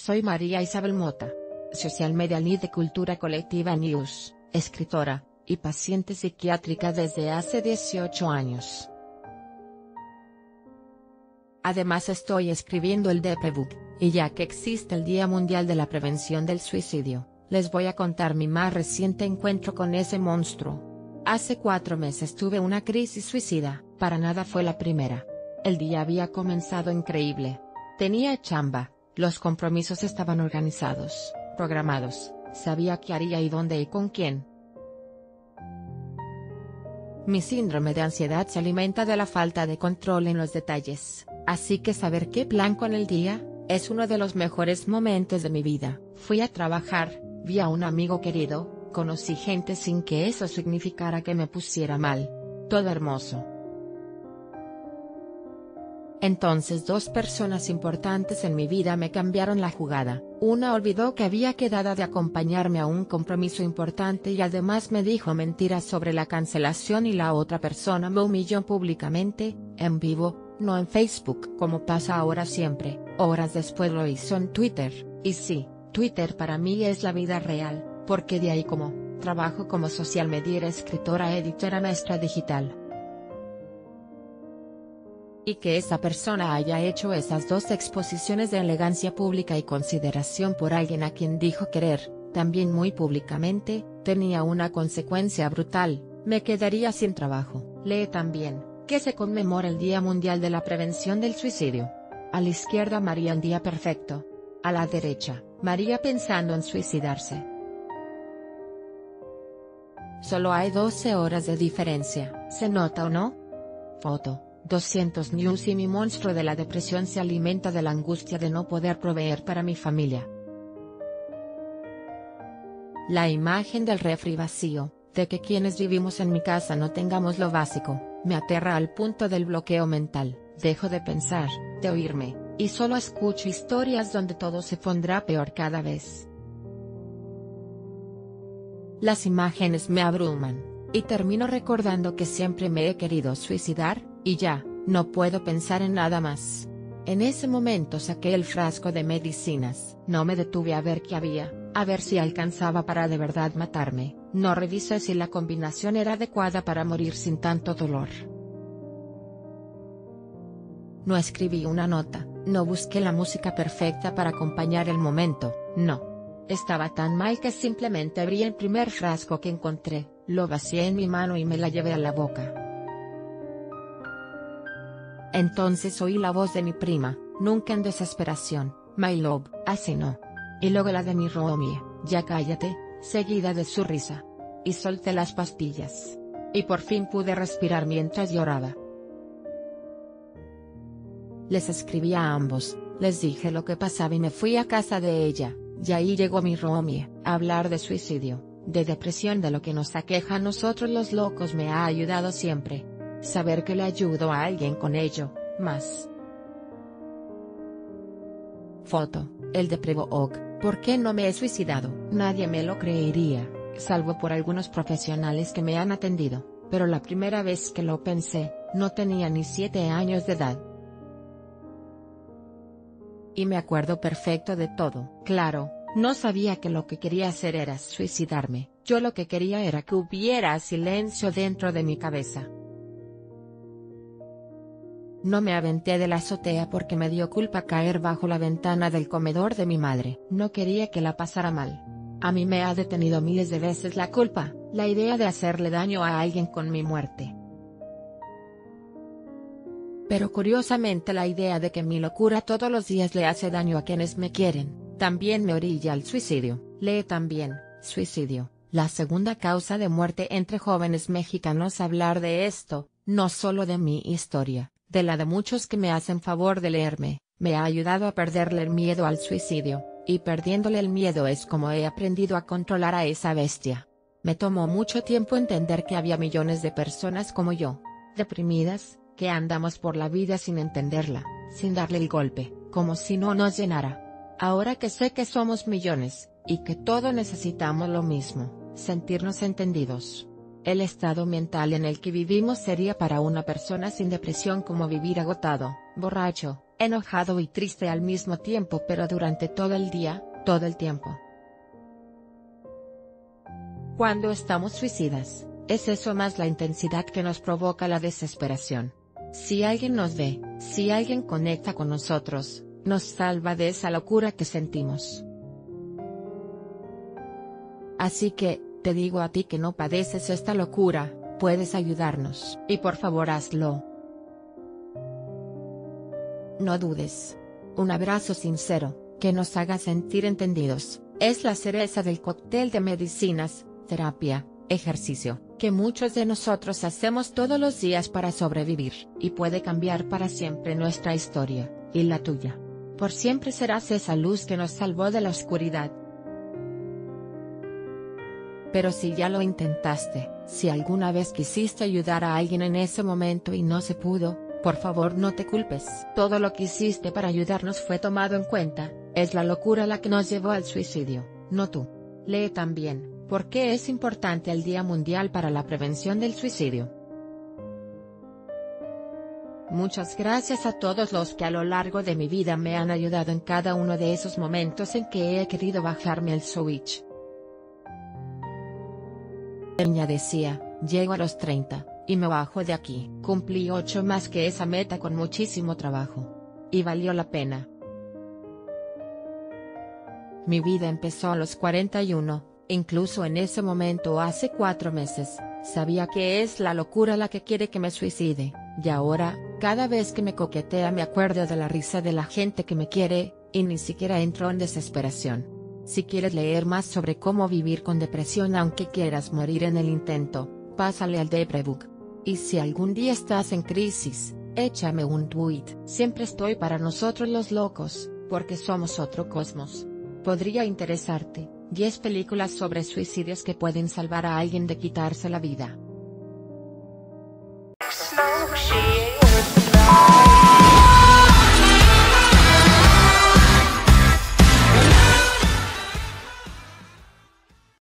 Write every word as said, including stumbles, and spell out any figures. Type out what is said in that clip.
Soy María Isabel Mota, Social Media Lead de Cultura Colectiva News, escritora, y paciente psiquiátrica desde hace dieciocho años. Además estoy escribiendo el Deprebook, y ya que existe el Día Mundial de la Prevención del Suicidio, les voy a contar mi más reciente encuentro con ese monstruo. Hace cuatro meses tuve una crisis suicida, para nada fue la primera. El día había comenzado increíble. Tenía chamba, los compromisos estaban organizados, programados, sabía qué haría y dónde y con quién. Mi síndrome de ansiedad se alimenta de la falta de control en los detalles, así que saber qué plan con el día, es uno de los mejores momentos de mi vida. Fui a trabajar, vi a un amigo querido, conocí gente sin que eso significara que me pusiera mal. Todo hermoso. Entonces dos personas importantes en mi vida me cambiaron la jugada. Una olvidó que había quedado de acompañarme a un compromiso importante y además me dijo mentiras sobre la cancelación, y la otra persona me humilló públicamente, en vivo, no en Facebook como pasa ahora siempre. Horas después lo hizo en Twitter, y sí, Twitter para mí es la vida real, porque de ahí como, trabajo como social media, escritora, editora, maestra digital. Y que esa persona haya hecho esas dos exposiciones de elegancia pública y consideración por alguien a quien dijo querer, también muy públicamente, tenía una consecuencia brutal: me quedaría sin trabajo. Lee también, que se conmemora el Día Mundial de la Prevención del Suicidio. A la izquierda María en día perfecto. A la derecha, María pensando en suicidarse. Solo hay doce horas de diferencia, ¿se nota o no? Foto. doscientos news y mi monstruo de la depresión se alimenta de la angustia de no poder proveer para mi familia. La imagen del refri vacío, de que quienes vivimos en mi casa no tengamos lo básico, me aterra al punto del bloqueo mental. Dejo de pensar, de oírme, y solo escucho historias donde todo se pondrá peor cada vez. Las imágenes me abruman, y termino recordando que siempre me he querido suicidar, y ya, no puedo pensar en nada más. En ese momento saqué el frasco de medicinas. No me detuve a ver qué había, a ver si alcanzaba para de verdad matarme. No revisé si la combinación era adecuada para morir sin tanto dolor. No escribí una nota, no busqué la música perfecta para acompañar el momento, no. Estaba tan mal que simplemente abrí el primer frasco que encontré, lo vacié en mi mano y me la llevé a la boca. Entonces oí la voz de mi prima, nunca en desesperación: "My love, así no". Y luego la de mi roomie: "Ya cállate", seguida de su risa. Y solté las pastillas. Y por fin pude respirar mientras lloraba. Les escribí a ambos, les dije lo que pasaba y me fui a casa de ella, y ahí llegó mi roomie. Hablar de suicidio, de depresión, de lo que nos aqueja a nosotros los locos me ha ayudado siempre. Saber que le ayudo a alguien con ello, más. Foto, el Deprebook. ¿Por qué no me he suicidado? Nadie me lo creería, salvo por algunos profesionales que me han atendido, pero la primera vez que lo pensé, no tenía ni siete años de edad. Y me acuerdo perfecto de todo. Claro, no sabía que lo que quería hacer era suicidarme, yo lo que quería era que hubiera silencio dentro de mi cabeza. No me aventé de la azotea porque me dio culpa caer bajo la ventana del comedor de mi madre. No quería que la pasara mal. A mí me ha detenido miles de veces la culpa, la idea de hacerle daño a alguien con mi muerte. Pero curiosamente la idea de que mi locura todos los días le hace daño a quienes me quieren, también me orilla al suicidio. Lee también, suicidio, la segunda causa de muerte entre jóvenes mexicanos. Hablar de esto, no solo de mi historia, de la de muchos que me hacen favor de leerme, me ha ayudado a perderle el miedo al suicidio, y perdiéndole el miedo es como he aprendido a controlar a esa bestia. Me tomó mucho tiempo entender que había millones de personas como yo, deprimidas, que andamos por la vida sin entenderla, sin darle el golpe, como si no nos llenara. Ahora que sé que somos millones, y que todos necesitamos lo mismo, sentirnos entendidos. El estado mental en el que vivimos sería para una persona sin depresión como vivir agotado, borracho, enojado y triste al mismo tiempo, pero durante todo el día, todo el tiempo. Cuando estamos suicidas, es eso más la intensidad que nos provoca la desesperación. Si alguien nos ve, si alguien conecta con nosotros, nos salva de esa locura que sentimos. Así que, te digo a ti que no padeces esta locura, puedes ayudarnos. Y por favor hazlo. No dudes. Un abrazo sincero, que nos haga sentir entendidos, es la cereza del cóctel de medicinas, terapia, ejercicio, que muchos de nosotros hacemos todos los días para sobrevivir, y puede cambiar para siempre nuestra historia, y la tuya. Por siempre serás esa luz que nos salvó de la oscuridad. Pero si ya lo intentaste, si alguna vez quisiste ayudar a alguien en ese momento y no se pudo, por favor no te culpes. Todo lo que hiciste para ayudarnos fue tomado en cuenta, es la locura la que nos llevó al suicidio, no tú. Lee también, ¿por qué es importante el Día Mundial para la Prevención del Suicidio? Muchas gracias a todos los que a lo largo de mi vida me han ayudado en cada uno de esos momentos en que he querido bajarme el switch. Ella decía, llego a los treinta, y me bajo de aquí. Cumplí ocho más que esa meta con muchísimo trabajo. Y valió la pena. Mi vida empezó a los cuarenta y uno, incluso en ese momento hace cuatro meses, sabía que es la locura la que quiere que me suicide, y ahora, cada vez que me coquetea me acuerdo de la risa de la gente que me quiere, y ni siquiera entro en desesperación. Si quieres leer más sobre cómo vivir con depresión aunque quieras morir en el intento, pásale al Deprebook. Y si algún día estás en crisis, échame un tweet. Siempre estoy para nosotros los locos, porque somos otro cosmos. Podría interesarte, diez películas sobre suicidios que pueden salvar a alguien de quitarse la vida.